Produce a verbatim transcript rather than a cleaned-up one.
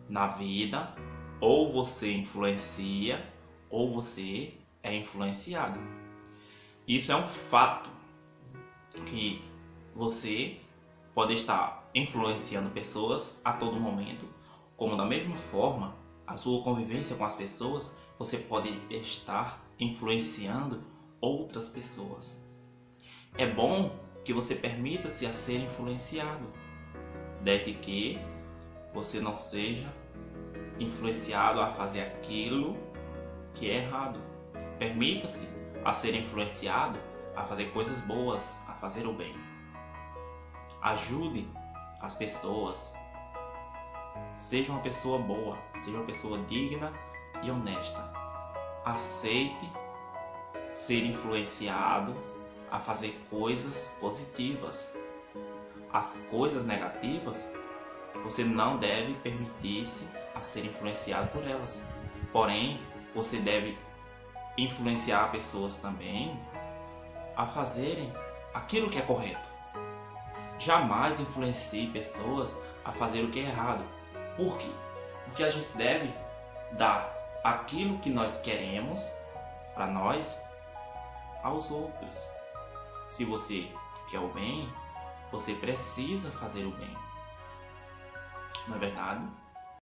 na vida, ou você influencia, ou você é influenciado. Isso é um fato, que você pode estar influenciando pessoas a todo momento, como da mesma forma, a sua convivência com as pessoas, você pode estar influenciando outras pessoas. É bom que você permita-se a ser influenciado, desde que você não seja influenciado a fazer aquilo que é errado. Permita-se a ser influenciado a fazer coisas boas, a fazer o bem. Ajude as pessoas. Seja uma pessoa boa, seja uma pessoa digna e honesta. Aceite ser influenciado a fazer coisas positivas. As coisas negativas, você não deve permitir-se a ser influenciado por elas. Porém, você deve influenciar pessoas também a fazerem aquilo que é correto. Jamais influencie pessoas a fazer o que é errado. Por quê? Porque a gente deve dar aquilo que nós queremos para nós aos outros. Se você quer o bem, você precisa fazer o bem. Não é verdade?